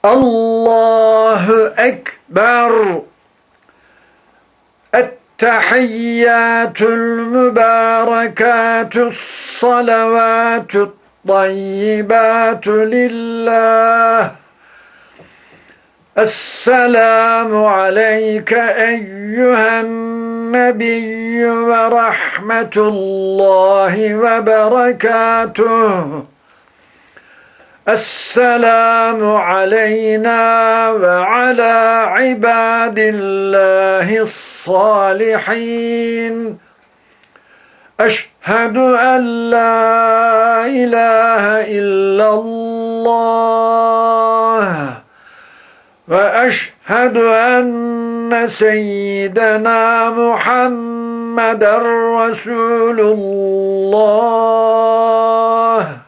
الله أكبر. التحيات المباركات الصلوات الطيبات لله. السلام عليك أيها النبي ورحمة الله وبركاته. السلام علينا وعلى عباد الله الصالحين. أشهد أن لا إله إلا الله وأشهد أن سيدنا محمد رسول الله.